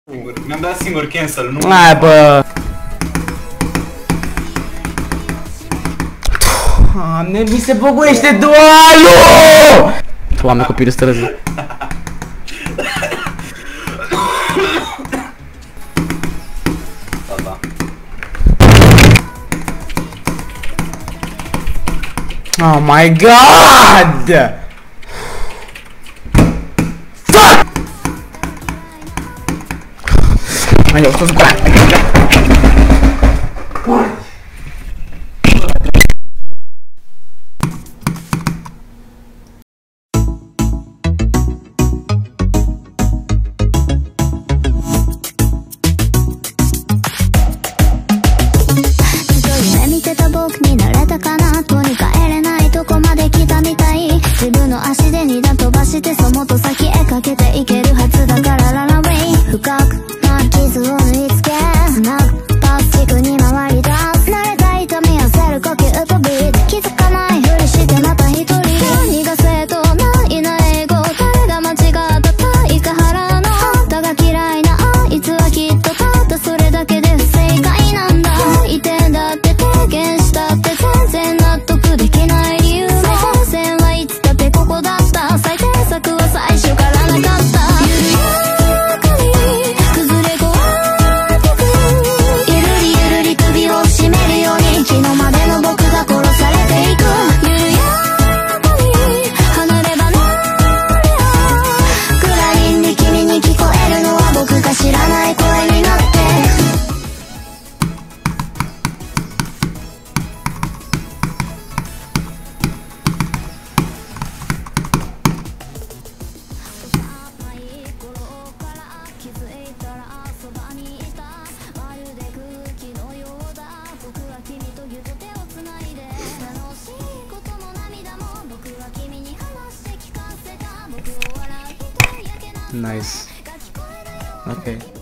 Mi-am dat singur cancel, nu? Hai, bă! Doamne, mi se băguiește dualul! Doamne, copilul străzii. Oh my god! Fuck! Ai, eu sto 自分の足で2段飛ばしてそもっと先へかけていけるはずだからララウェイ深くな傷を縫い付けなくパスチックに回り出す慣れた痛みをせる呼吸とビート気づかないふりしてまた一人何が正当ないな英語誰が間違った対価払うのあんたが嫌いなあいつはきっとたったそれだけで不正解なんだ移転だって提言したって全然納得できない理由も線はいつだってここだった最低策は最初からなかった緩やかに崩れ壊れてくゆるりゆるり首を絞めるように昨日までの僕が殺されていく緩やかに離れ離れクラリンで君に聞こえるのは僕が知らない声になって Nice. Okay.